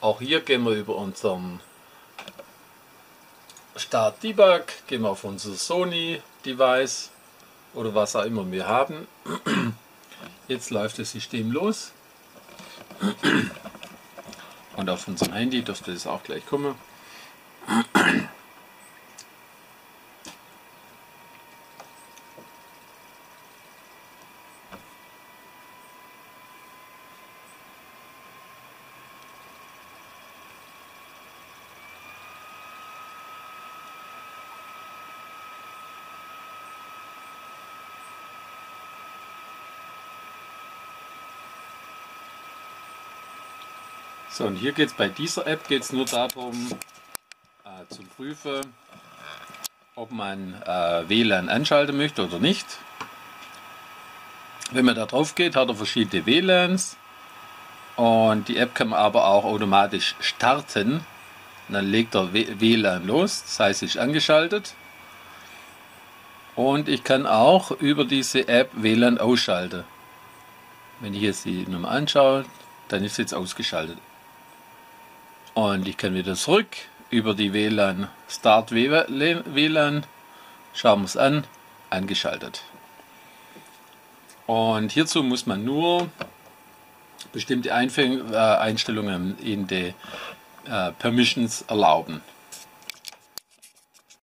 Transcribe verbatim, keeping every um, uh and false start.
Auch hier gehen wir über unseren Start Debug, gehen wir auf unser Sony Device oder was auch immer wir haben. Jetzt läuft das System los und auf unserem Handy dürfte es auch gleich kommen. So, und hier geht es bei dieser App geht's nur darum, äh, zu prüfen, ob man äh, W L A N anschalten möchte oder nicht. Wenn man da drauf geht, hat er verschiedene W L A Ns und die App kann man aber auch automatisch starten. Und dann legt er W L A N los, das heißt, es ist angeschaltet. Und ich kann auch über diese App W L A N ausschalten. Wenn ich jetzt die Nummer anschaue, dann ist es jetzt ausgeschaltet. Und ich kann wieder zurück über die W L A N, Start W L A N, schauen wir es an, angeschaltet. Und hierzu muss man nur bestimmte Einstellungen in die äh, Permissions erlauben.